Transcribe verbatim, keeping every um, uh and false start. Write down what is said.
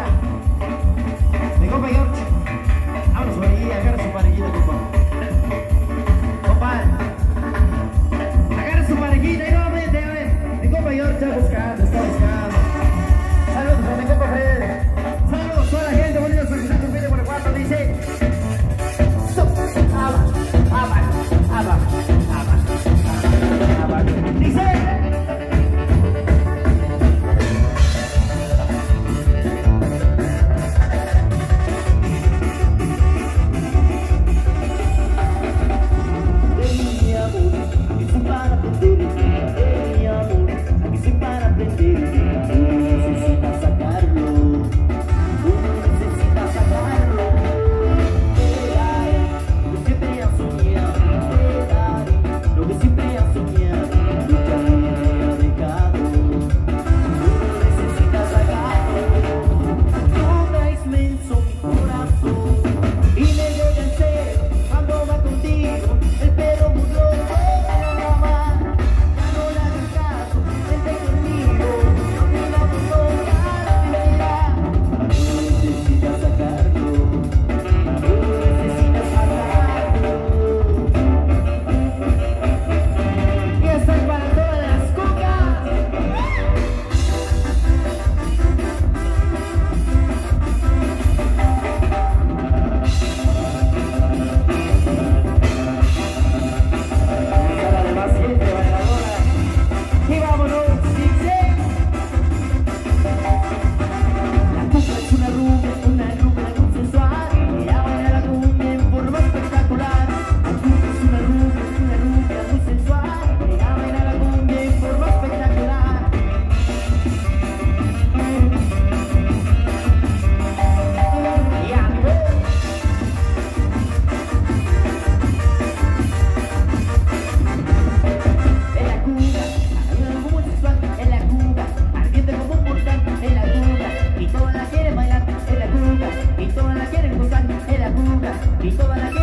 parejita. Mi compa George. Vámonos por ahí, agarra su parejita, compa. Compa. Agarra su parejita y nuevamente, a ver. Mi compa George está buscando, está buscando. Saludos a mi compa Fred. Saludos a toda la gente bonita que está cumpliendo por el cuarto. Dice. Abajo, abajo, abajo, abajo, abajo. Dice. Y toda la